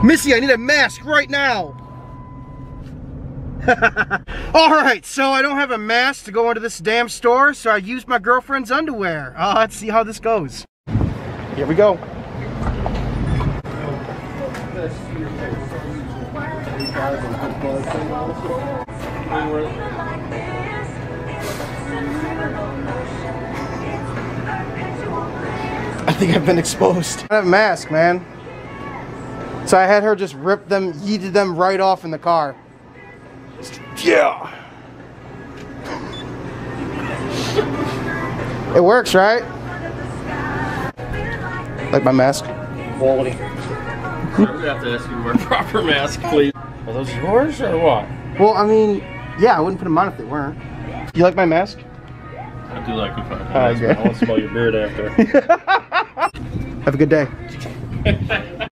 Missy, I need a mask right now. Alright, so I don't have a mask to go into this damn store, so I used my girlfriend's underwear. Let's see how this goes. Here we go. I think I've been exposed. I don't have a mask, man. So I had her just rip them, yeeted them right off in the car. Yeah. It works, right? Like my mask? Quality. I'm gonna have to ask you to wear a proper mask, please. Are those yours or what? Well, I mean, yeah, I wouldn't put them on if they weren't. You like my mask? I do like your fucking mask, but I want to smell your beard after. Have a good day.